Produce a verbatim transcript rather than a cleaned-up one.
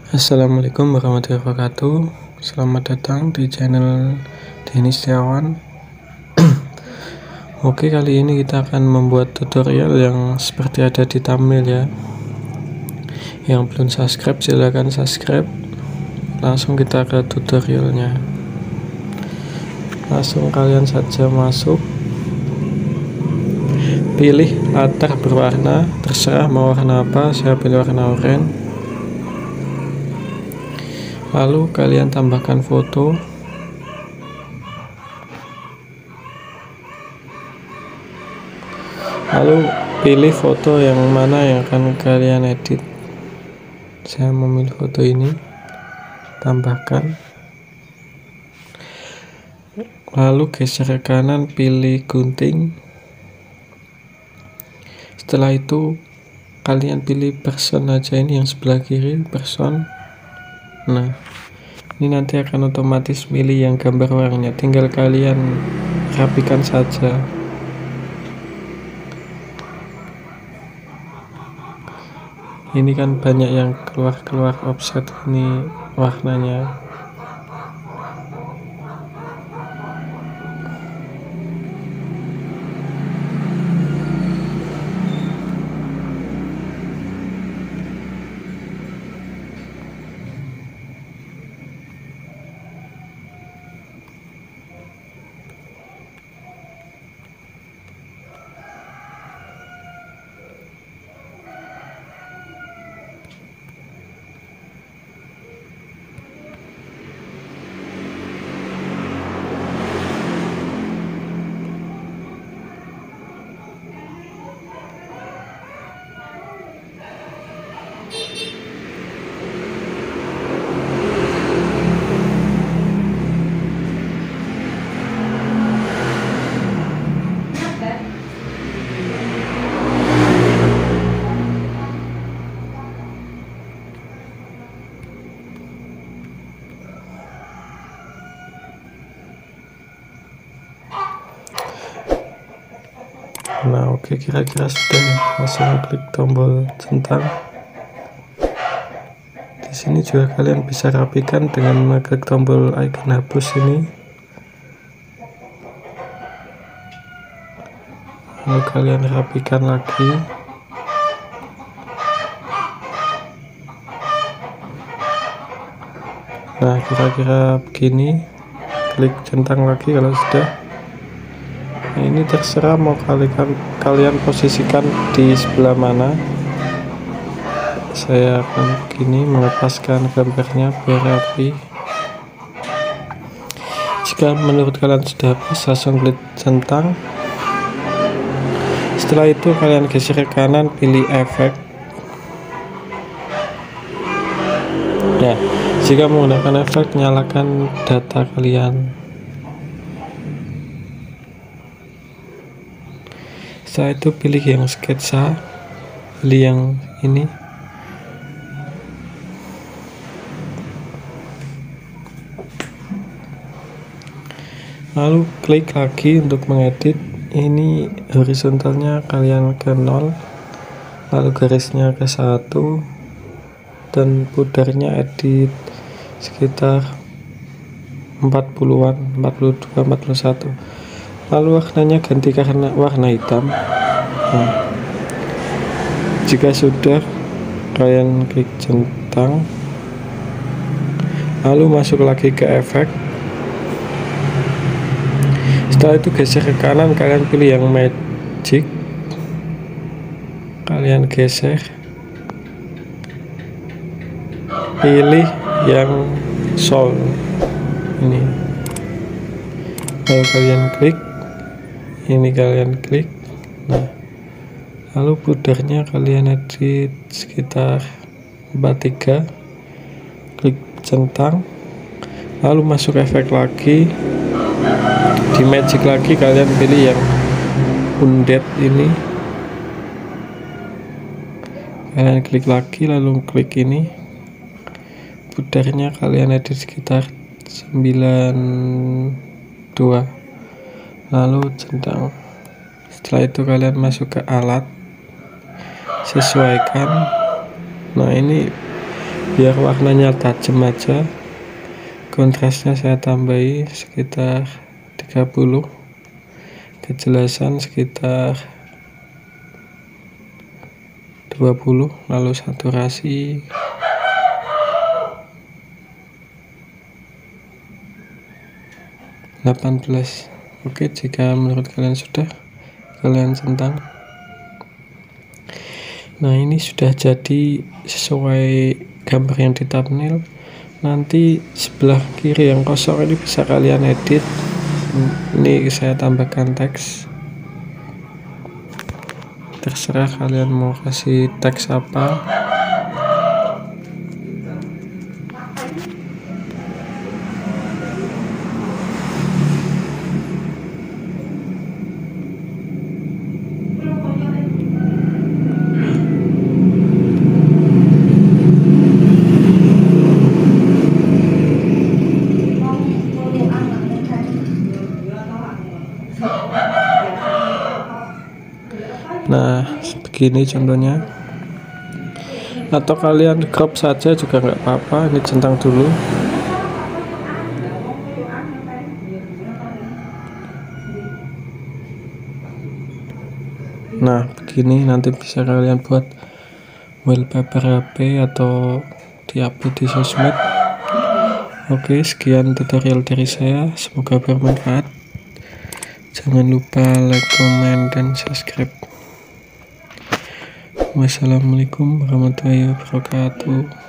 Assalamualaikum warahmatullahi wabarakatuh. Selamat datang di channel Denny Setiawan. Oke, kali ini kita akan membuat tutorial yang seperti ada di thumbnail ya. Yang belum subscribe silahkan subscribe. Langsung kita ke tutorialnya. Langsung kalian saja masuk. Pilih latar berwarna, terserah mau warna apa. Saya pilih warna oranye. Lalu kalian tambahkan foto. Lalu pilih foto yang mana yang akan kalian edit. Saya memilih foto ini. Tambahkan. Lalu geser ke kanan, pilih gunting. Setelah itu kalian pilih person aja, ini yang sebelah kiri, person. Nah, ini nanti akan otomatis milih yang gambar orangnya, tinggal kalian rapikan saja. Ini kan banyak yang keluar-keluar offset ini warnanya. Nah, oke, kira-kira sudah ya. Langsung klik tombol centang. Di sini juga kalian bisa rapikan dengan mengklik tombol icon hapus ini. Lalu kalian rapikan lagi. Nah, kira-kira begini. Klik centang lagi kalau sudah. Nah, ini terserah mau kalian kalian posisikan di sebelah mana. Saya akan begini, melepaskan gambarnya biar rapi. Jika menurut kalian sudah habis, langsung klik centang. Setelah itu kalian geser ke kanan, pilih efek. Ya, jika menggunakan efek, nyalakan data kalian. Setelah itu pilih yang sketsa, pilih yang ini. Lalu klik lagi untuk mengedit. Ini horizontalnya kalian ke nol, lalu garisnya ke satu, dan pudarnya edit sekitar empat puluhan, empat puluh dua, empat puluh satu. Lalu warnanya ganti karena warna hitam. Nah, jika sudah, kalian klik centang, lalu masuk lagi ke efek. Setelah itu geser ke kanan, kalian pilih yang magic, kalian geser, pilih yang soul ini, lalu kalian klik. Ini kalian klik. Nah, lalu pudarnya kalian edit sekitar empat puluh tiga. Klik centang, lalu masuk efek lagi. Di magic lagi kalian pilih yang undead ini. Kalian klik lagi, lalu klik ini. Pudarnya kalian edit sekitar sembilan puluh dua. Lalu centang. Setelah itu kalian masuk ke alat, sesuaikan. Nah, ini biar warnanya tajam aja. Kontrasnya saya tambahi sekitar tiga puluh, kejelasan sekitar dua puluh, lalu saturasi delapan belas. Oke, jika menurut kalian sudah, kalian centang. Nah, ini sudah jadi sesuai gambar yang di thumbnail. Nanti sebelah kiri yang kosong ini bisa kalian edit. Ini saya tambahkan teks, terserah kalian mau kasih teks apa. Nah, begini contohnya. Atau kalian crop saja juga nggak apa-apa. Ini centang dulu. Nah, begini nanti bisa kalian buat wallpaper H P atau di-upload di sosmed. Oke, sekian tutorial dari saya. Semoga bermanfaat. Jangan lupa like, comment, dan subscribe. Wassalamualaikum warahmatullahi wabarakatuh.